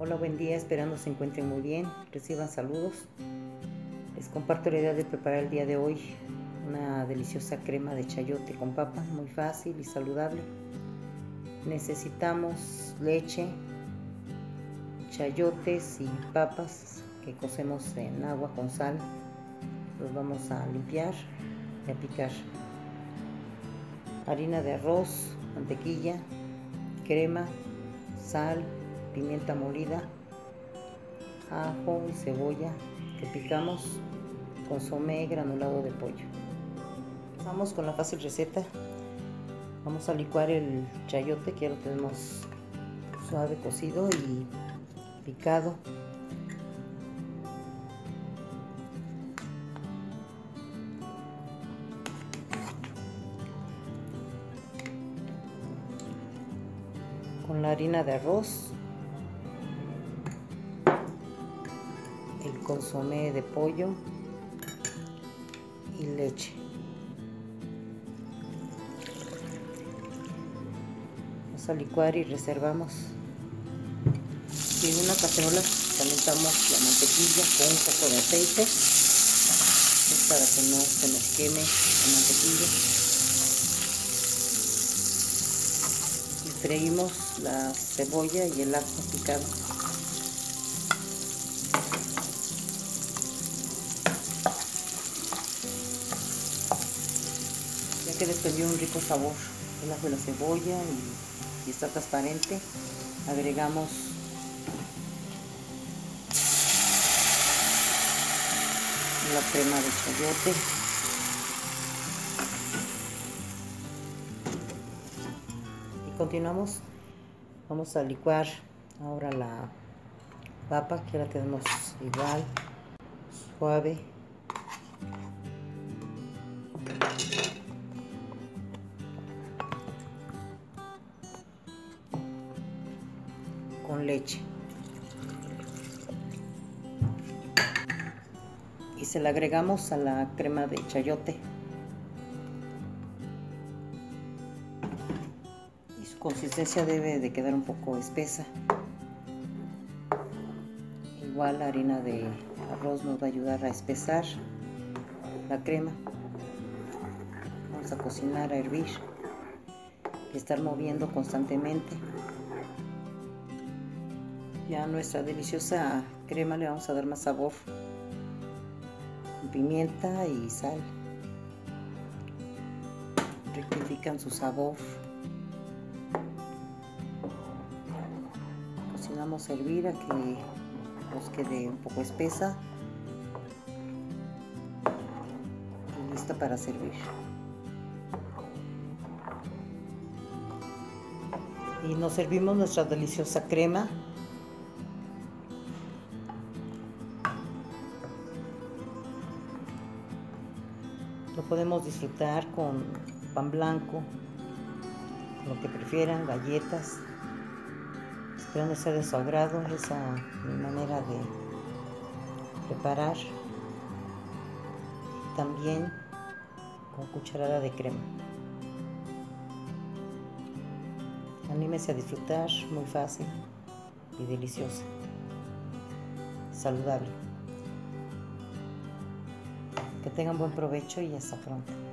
Hola, buen día, esperando se encuentren muy bien, reciban saludos. Les comparto la idea de preparar el día de hoy una deliciosa crema de chayote con papa, muy fácil y saludable. Necesitamos leche, chayotes y papas que cocemos en agua con sal. Los vamos a limpiar y a picar. Harina de arroz, mantequilla, crema, sal, pimienta molida, ajo y cebolla que picamos, consomé granulado de pollo. Vamos con la fácil receta. Vamos a licuar el chayote, que ya lo tenemos suave, cocido y picado. Con la harina de arroz, el consomé de pollo y leche. Vamos a licuar y reservamos. En una cacerola calentamos la mantequilla con un poco de aceite, para que no se nos queme la mantequilla. Y freímos la cebolla y el ajo picado. Ya que desprendió un rico sabor el ajo de la cebolla y está transparente, agregamos la crema de chayote y continuamos. Vamos a licuar ahora la papa, que la tenemos igual, suave. Con leche. Y se la agregamos a la crema de chayote. Y su consistencia debe de quedar un poco espesa. Igual la harina de arroz nos va a ayudar a espesar la crema. Vamos a cocinar, a hervir y estar moviendo constantemente. Ya a nuestra deliciosa crema le vamos a dar más sabor con pimienta y sal. Rectifican su sabor. Cocinamos a hervir a que nos quede un poco espesa y lista para servir. Y nos servimos nuestra deliciosa crema. Lo podemos disfrutar con pan blanco, lo que prefieran, galletas. Esperando sea de su agrado, esa es mi manera de preparar. También con cucharada de crema. Anímese a disfrutar, muy fácil y deliciosa, saludable. Que tengan buen provecho y hasta pronto.